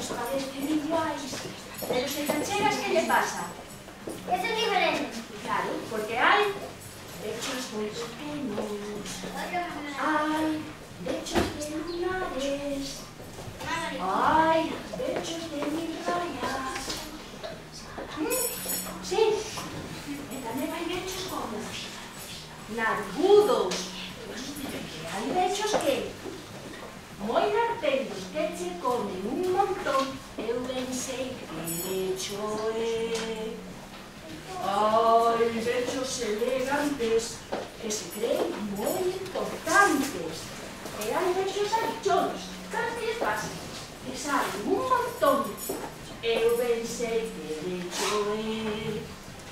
parecen iguais. Pero se te chegas, que lle pasa? Que son diferentes. Claro, porque hai pechos moi pequenos. Hai pechos de lunares. Hai pechos de mil rayas. Sí, e tamén hai pechos como nargudos. Hai pechos que moi nartendos, que che comen un montón. Eu ben sei que lecho é. Hai pechos elegantes que se creen moi importantes. E hai pechos anchóns. Sabes que lles pasa? Que saben un montón. Eu ben sei que lecho é.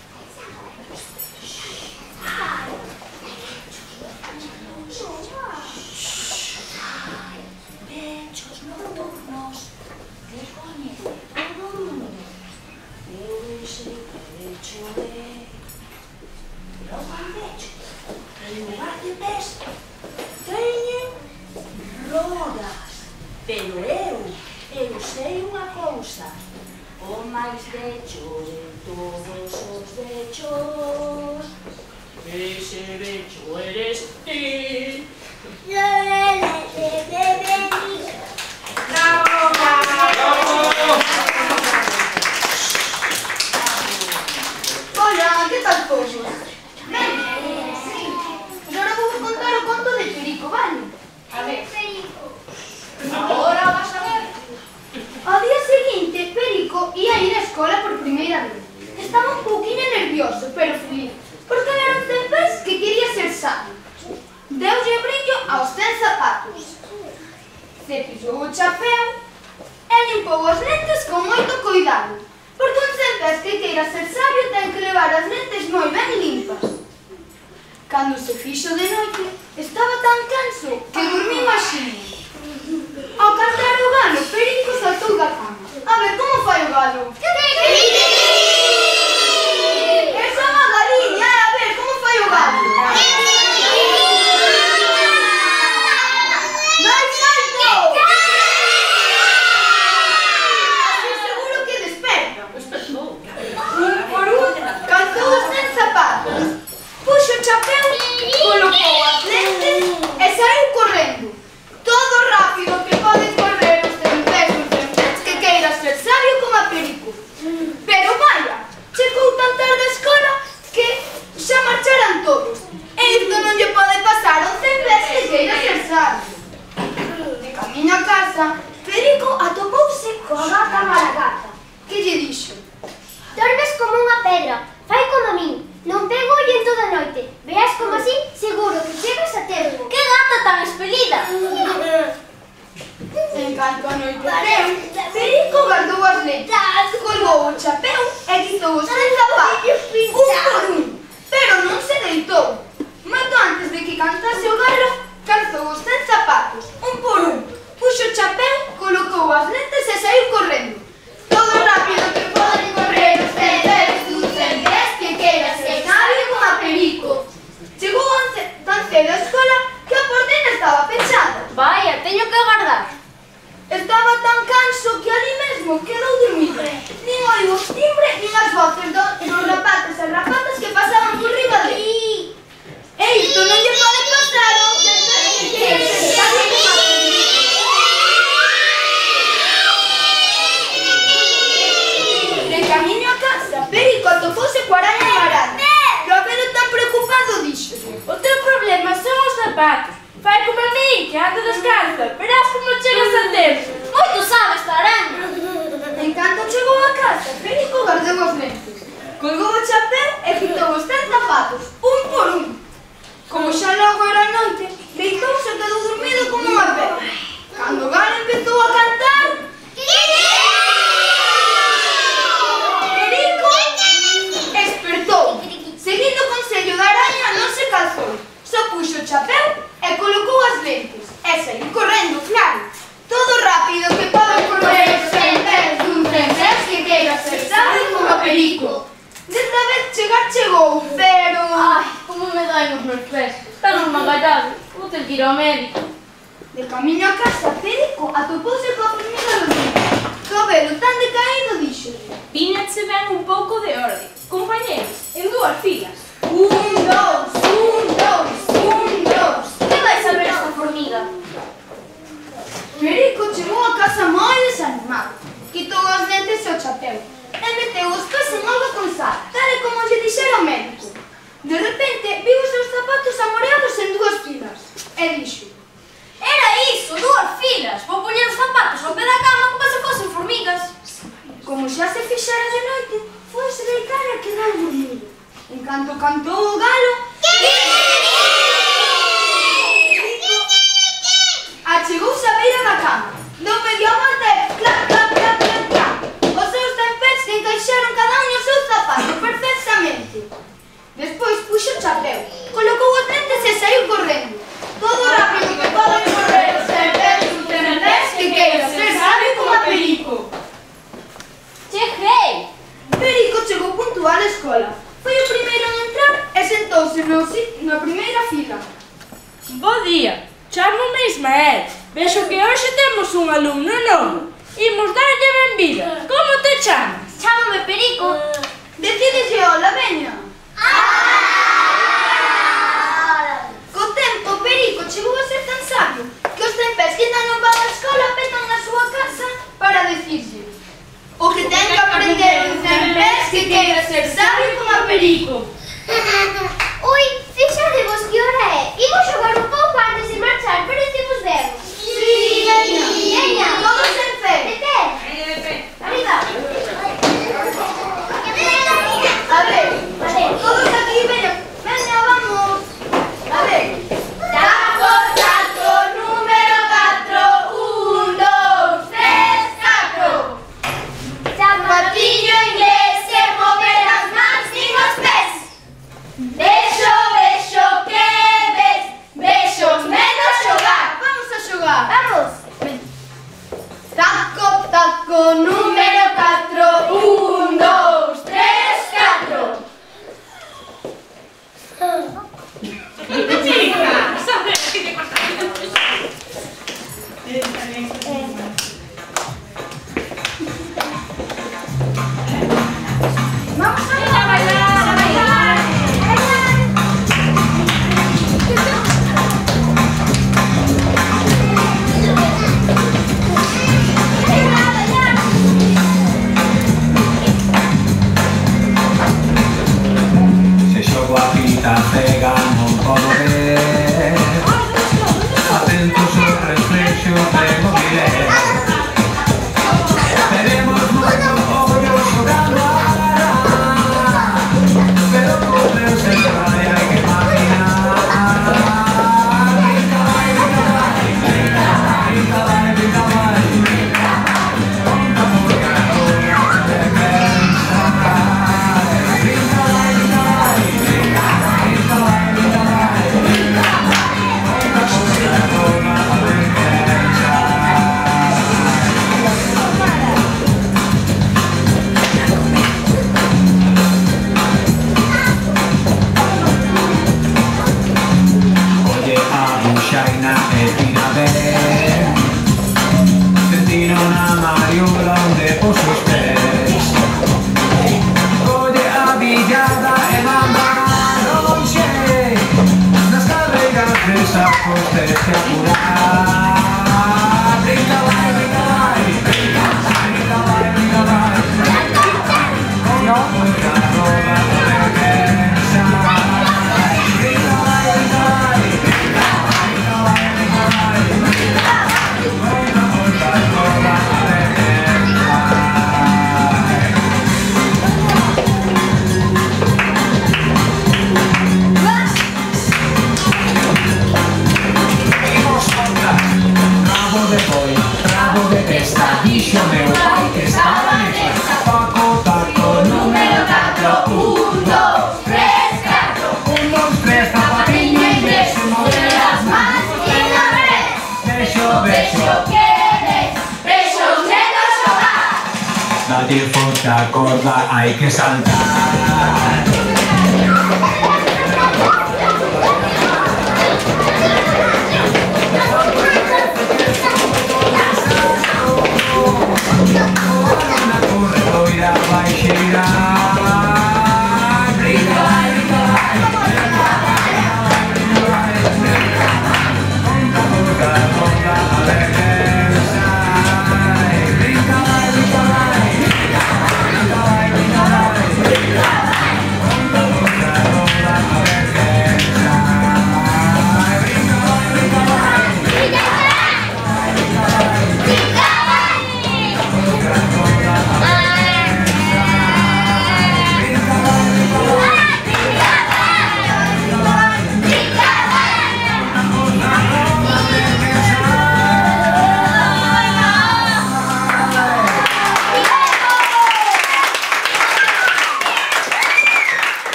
Pechos nocturnos que coñece todo o mundo. Eu ben sei que lecho é. Pero fan pecho, en lugar de pés, teñen rodas. Pero eu sei unha cousa. O máis becho de todos os bechos, ese becho eres ti. Bravo, bravo. Hola, ¿qué tal todos? Ben, sí. Pues ahora vou contar o conto de Perico, vale? A ver. Ahora vas a ver. Ao día seguinte, Perico ia ir á escola por primeira vez. Estaba un pouquinho nervioso, pero feliz, porque era un tempés que quería ser sabio. Deulle brillo aos 100 zapatos. Cepillou o chapeu e limpou as lentes con moito cuidado, porque un tempés que queira ser sabio ten que levar as lentes moi ben limpas. Cando se fixo de noite, estaba tan canso que dormiu axiño. Ao cantar o galo, Perico saltou da cama. A ver, como fai o galo? Esa é unha galiña, a ver, como fai o galo? Máis alto! Así seguro que desperta. Un por un, calzou os 100 zapatos. Puxo o chapeu, colocou as lentes e saiu correndo. Todo rápido que poden correr os tempés que queira ser sabio como a Perico. Pero vaya, chegou tan tarde a escola que xa marcharan todos. E isto non lle pode pasar a un tempés que queira ser sabio. De camiño a casa, Perico atopouse coa gata Maragata, que lle dixo: Dormes como unha pedra, fai como a min. Non pego ollen toda a noite. Verás como así, seguro que chegas a tempo. Que gata tan espelida! En canto anoiteceu, Perico guardou as lentes, colgou o chapeu e quitou os 100 zapatos, un por un. Pero non se deitou. Moito antes de que cantase o galo, calzou os 100 zapatos, un por un. Puxo o chapeu, colocou as lentes e saiu correndo. Todo rápido que poden correr os tempés dos tempés que queira ser sabio como a Perico. Chegou tan cedo a escola que a porteira estaba pechada. Vaya, teño que agardar. Estaba tan canso que ali mesmo quedou dormido. Nin oiu o timbre, nin as voces dos rapaces e rapatas que pasaban por riba dele. E isto non lle pode pasar a un tempés que queira ser sabio como a Perico. De camiño a casa, Perico atopouse coa araña Marana. Pero a velo tan preocupado dixo: O teu problema son os zapatos. Fai como a mí, que ando descalza. Verás como chegas a tempo. Moito sabe esta araña. En canto chegou a casa, Perico guardou as lentes, colgou o chapeu e quitou os 100 zapatos, un por un. Como xa logo era noite, deitouse e quedou dormido como unha pedra. Cando o galo empezou a cantar, Perico despertou. Seguindo o consello da araña, non se calzou, só puxo o chapeu e colocou as lentes. E saiu correndo, claro. Todo rápido que pode correr os tempés dun tempés que queira ser sabio como a Perico. Desta vez chegar chegou, pero... Ai, como me dai nos meus pés. Están esmagallados. Vou ter que ir ao médico. De camiño a casa, Perico atopouse coa formiga do día. cabelo tan decaído dixo: Pínense ben un pouco de orde. Compañeros, en dúas filas. Un, dos. Que vais a ver esta formiga? Perico chegou a casa moi desanimado. Quitou os dentes e o chapeu e meteu os pés en auga con sal, tal e como lle dixera o médico. De repente, viu os seus zapatos amoreados en dúas filas e dixo: Era iso, dúas filas. Vou poñer os zapatos ao pé da cama como se fosen formigas. Como xa se fixera de noite, foise deitar e quedar dormido. En canto cantou o galo, achegouse á beira da cama, deu medio a volta e clac, clac, clac, clac, clac. Os seus tempés que encaixaron cada un o seu zapato perfectamente. Despois puxo o chapeu, colocou os lentes e saiu correndo. Todo rápido que poden correr os tempés que queira ser sabio como a Perico. Cheguei! Perico chegou puntual á escola. Foi o primeiro en entrar e sentouse na primeira fila. Bo día, chámome Ismael. Vexo que hoxe temos un alumno novo. Imos darlle benvida. Como te chamas? Chámame Perico. Decídese hola, veña. Co tempo, Perico chegou a ser tan sabio que os tempés que ainda non van á escola petan na súa casa para decirse: o que ten que aprender un tempés que queira ser sabio como a Perico. Ui, fixadevos que hora é? Imos xogar un pouco antes de marchar, parecemos ben. Sí, veña. Veña. Todos en pé. De pé. Arriba. A ver, Vale. todos aquí, veña. Veña, vamos. A ver. Taco, taco, número 4. 1, 2, 3, 4. Zapatillo inglés, se mover as mans nin os pés. Vexo, vexo, que ves? Vexos menos xogar. Vamos a xogar. Vamos. Taco, taco, número 4. 1, 2, 3, 4. Vamos a bailar, a bailar. Se xogo a pita cega non podo ver. Atentos ao reflexo prego miler. Teremos moito ollo xogando agora, pero correu sen vai, hai que imaginar. Brinca vai, brinca vai, brinca vai, brinca vai. Conta por carona de pensar. Brinca vai, brinca vai, brinca vai, brinca vai. Conta por carona de pensar. Oye a buxaina e tira ben. Te tira unha mariola onde pos os pés. Oye a villada e manda lonxe. Nas carreiras de sapos te apurar. Brinca vai, brinca vai, brinca vai, brinca vai. Conta por carona de pensar. Brinca vai, brinca vai, brinca vai, brinca vai. Conta por carona de pensar. Imos contar. Rabo de boi, rabo de testa. Dixo meu pai que estaba nesta. Taco, taco, número 4. 1, 2, 3, 4. 1, 2, 3, zapatillo inglés, se mover as mans e na red. Vexo, vexo, que ves? Vexos menos xogar. dalle forte a corda, hai que saltar.